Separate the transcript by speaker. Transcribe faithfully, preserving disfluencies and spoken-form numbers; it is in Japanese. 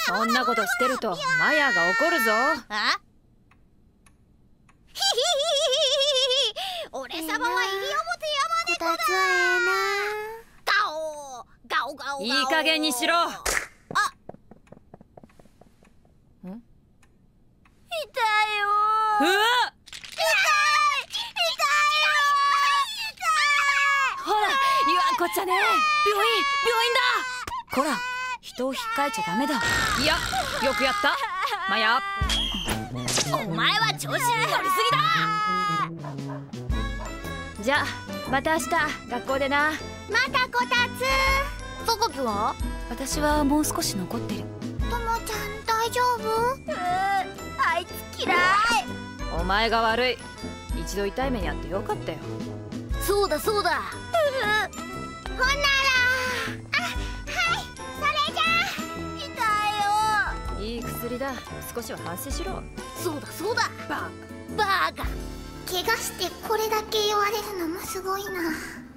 Speaker 1: そんなことしてるとマヤが怒るぞ。
Speaker 2: あひひひひひ俺様は西表山猫だ。
Speaker 3: こたつはええな。
Speaker 2: ガオガオガオガオ。
Speaker 1: いい加減にしろ。
Speaker 2: あ
Speaker 1: ん？
Speaker 2: 痛いよ
Speaker 1: うわっ！ほら、言わんこっちゃね。病院、病院だ。こら、人を引っかえちゃダメだ。いや、よくやった、マヤ。
Speaker 2: お前は調子に乗りすぎだ。
Speaker 1: じゃあ、また明日学校でな。
Speaker 3: またこたつ。
Speaker 2: 榊は？
Speaker 1: 私はもう少し残ってる。
Speaker 3: ともちゃん大丈夫？
Speaker 2: あいつ嫌い。
Speaker 1: お前が悪い。一度痛い目にあってよかったよ。
Speaker 2: そうだそうだ。
Speaker 3: ほんなら、あ、はい、それじゃ。
Speaker 2: 痛いよ。
Speaker 1: いい薬だ。少しは反省しろ。
Speaker 2: そうだそうだ。
Speaker 1: バカ。
Speaker 2: バカ。
Speaker 3: 怪我してこれだけ言われるのもすごいな。